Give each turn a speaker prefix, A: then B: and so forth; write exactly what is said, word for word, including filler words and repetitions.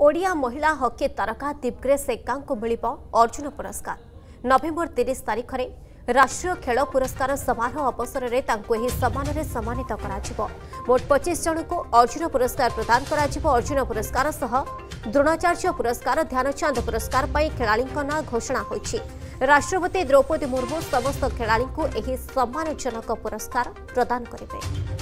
A: ओडिया महिला हॉकी तारका दीपग्रेस एक्का को मिलिब अर्जुन पुरस्कार। नवेम्बर तीस तारिख में राष्ट्रीय खेल पुरस्कार समारोह अवसर में सम्मान में सम्मानित कर मोट पच्चीस जन को अर्जुन पुरस्कार प्रदान कर। अर्जुन पुरस्कार सह द्रोणाचार्य पुरस्कार, ध्यानचंद पुरस्कार पर खेलाड़ी ना घोषणा होईछि। राष्ट्रपति द्रौपदी मुर्मू समस्त खेलाड़ी को यह सम्मानजनक पुरस्कार प्रदान करेंगे।